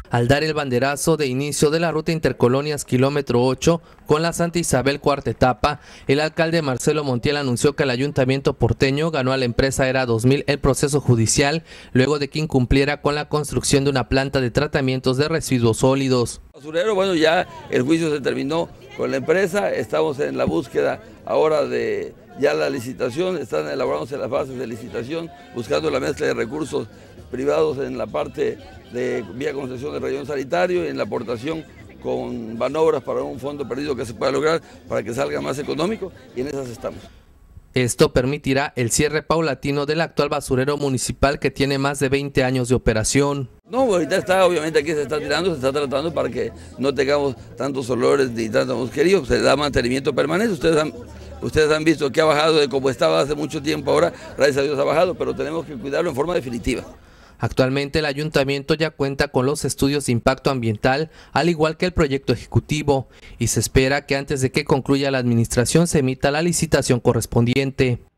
Al dar el banderazo de inicio de la ruta Intercolonias kilómetro 8 con la Santa Isabel cuarta etapa, el alcalde Marcelo Montiel anunció que el ayuntamiento porteño ganó a la empresa ERA 2000 el proceso judicial luego de que incumpliera con la construcción de una planta de tratamientos de residuos sólidos. Basurero, bueno, ya el juicio se terminó con la empresa, estamos en la búsqueda ahora de ya la licitación, están elaborándose las bases de licitación, buscando la mezcla de recursos privados en la parte de vía concesión del relleno sanitario y en la aportación con manobras para un fondo perdido que se pueda lograr para que salga más económico, y en esas estamos. Esto permitirá el cierre paulatino del actual basurero municipal que tiene más de 20 años de operación. No, ahorita está, obviamente aquí se está tirando, se está tratando para que no tengamos tantos olores ni tanto mosquerío, se da mantenimiento permanente. Ustedes han visto que ha bajado de como estaba hace mucho tiempo, ahora gracias a Dios ha bajado, pero tenemos que cuidarlo en forma definitiva. Actualmente el ayuntamiento ya cuenta con los estudios de impacto ambiental, al igual que el proyecto ejecutivo, y se espera que antes de que concluya la administración se emita la licitación correspondiente.